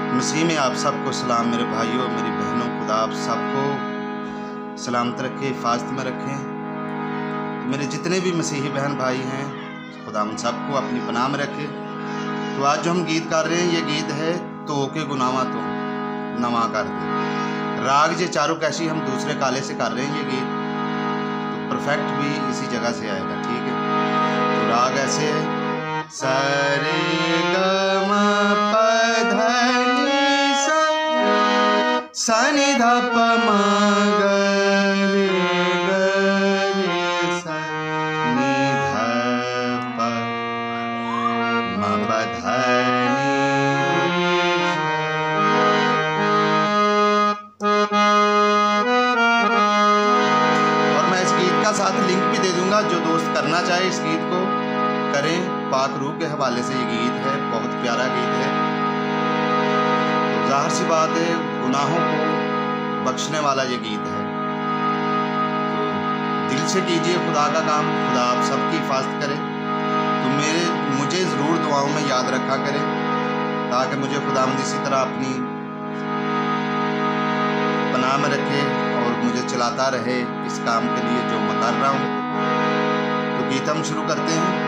मसीह में आप सबको सलाम मेरे भाइयों मेरी बहनों। खुदा आप सबको सलामत रखे, हिफाजत में रखें। मेरे जितने भी मसीही बहन भाई हैं, खुदा हम सबको अपनी पनाह में रखे। तो आज जो हम गीत कर रहे हैं, ये गीत है तो के गुनावा तो नवा कर दे। राग जे चारों कैसी हम दूसरे काले से कर रहे हैं ये गीत, तो परफेक्ट भी इसी जगह से आएगा, ठीक है। तो राग ऐसे है, सरे ग म प ध नि सा, सा नि ध प म ग रे सा, नि ध प म प ध नि। और मैं इस गीत का साथ लिंक भी दे दूंगा, जो दोस्त करना चाहे इस गीत को करें। पाक रूह के हवाले से ये गीत है, बहुत प्यारा गीत है। तो जाहिर सी बात है, गुनाहों को बख्शने वाला ये गीत है। तो दिल से कीजिए खुदा का काम, खुदा आप सबकी हिफाजत करे। तो मुझे ज़रूर दुआओं में याद रखा करें, ताकि मुझे खुदावंद इसी तरह अपनी पनाह में रखे और मुझे चलाता रहे इस काम के लिए जो मैं कर रहा हूँ। तो गीत हम शुरू करते हैं।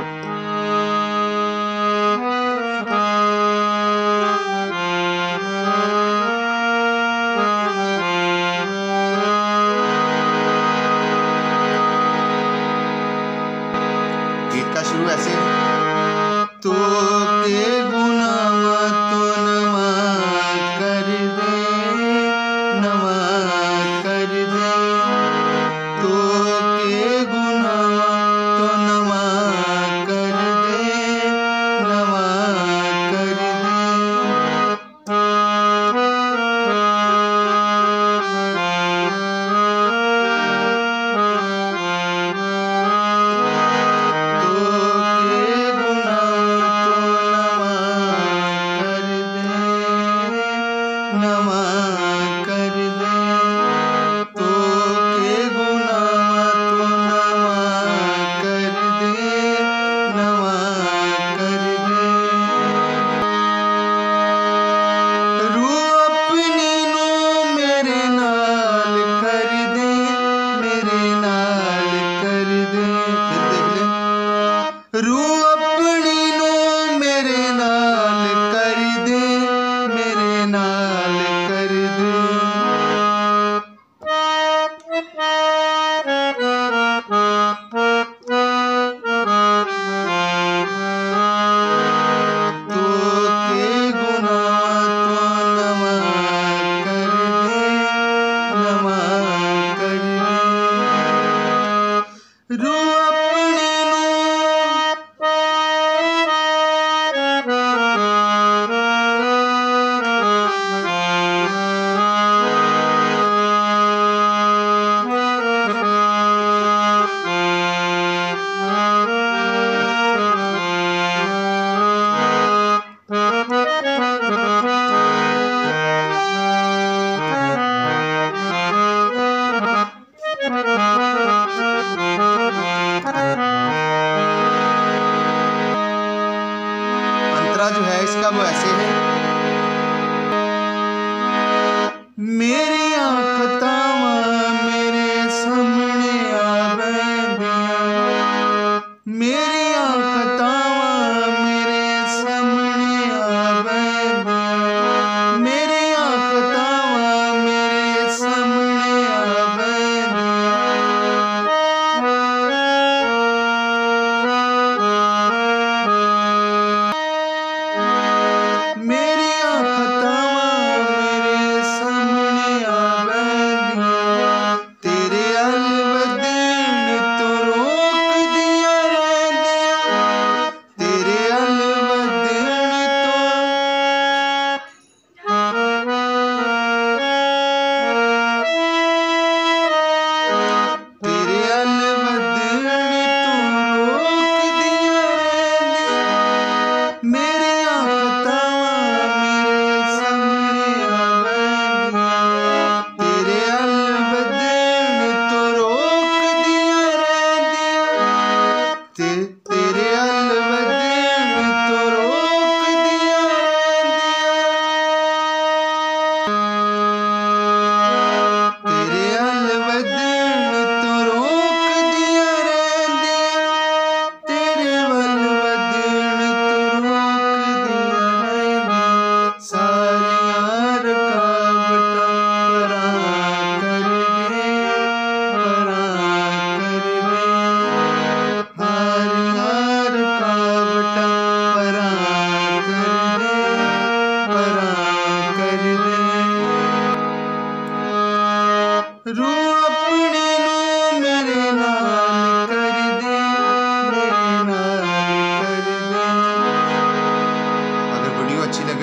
गीत का शुरू ऐसे है, तो के गुनावा तो नवा कर दे, नवा कर दे। तो के गुनावा तो नवा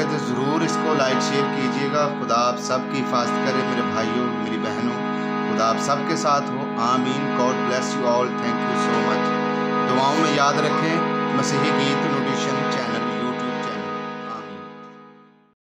लगे तो ज़रूर इसको लाइक शेयर कीजिएगा। खुदा आप सबकी हिफाजत करे मेरे भाइयों मेरी बहनों, खुदा आप सबके साथ हो। आमीन। God bless you all. Thank you so much. दुआओं में याद रखें मसीही गीत नोटिशन चैनल।